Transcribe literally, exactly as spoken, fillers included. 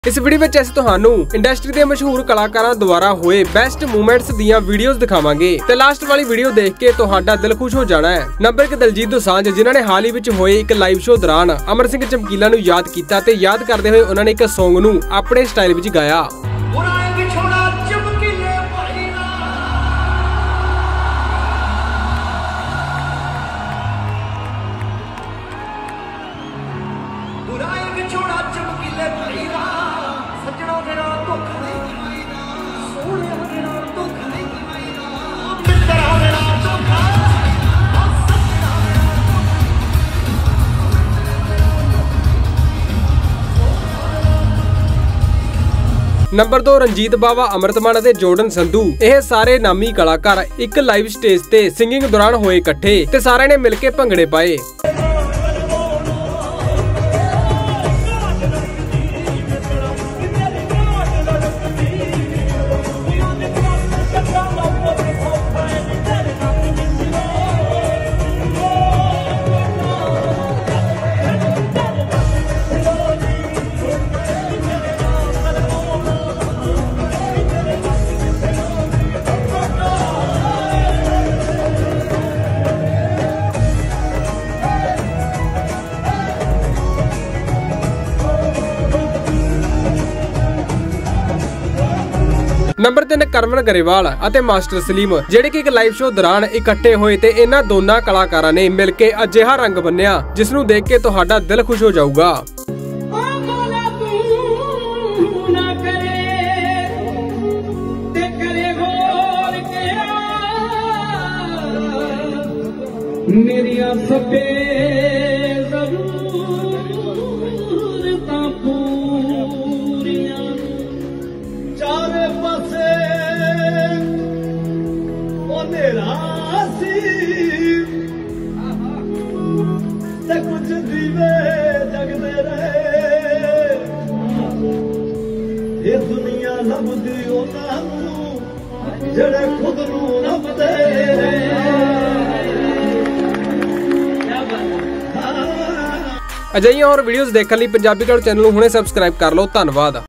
इस वीडियो में असीं तुहानू इंडस्ट्री के मशहूर कलाकारां द्वारा होए बेस्ट मूवमेंट्स दियां वीडियोस दिखावांगे ते लास्ट वाली वीडियो देख के तुहाडा दिल खुश हो जाना है। नंबर एक दिलजीत दोसांझ जिन्हां ने हाल ही विच होए एक लाइव शो दौरान अमर सिंह चमकीला नू याद कीता ते याद करदे होए उन्हां ने एक सॉन्ग नू अपने स्टाइल विच गाया। नंबर दो रंजीत बावा, अमृत मान ते जोर्डन संधू। यह सारे नामी कलाकार एक लाइव स्टेज ते सिंगिंग दौरान होए इकट्ठे ते सारे ने मिलके भंगड़े पाए। नंबर तीन करवन गरेवाल अते मास्टर सलीम जेडे कि एक लाइव शो दौरान इकट्ठे होए ते इन्हां दोनों कलाकारां ने मिलके अजिहा रंग बन्निया जिस नूं देख के तुहाडा दिल खुश हो जाऊगा। मेरिया सबे कुछ दीवे जगदे रहे ये दुनिया लभदी उन्हां नूं जेड़े खुद नूं लभदे अजिहियां होर वीडियोस देखण लई पंजाबी क्राउड चैनल नूं हुणे सबसक्राइब कर लो। धन्नवाद।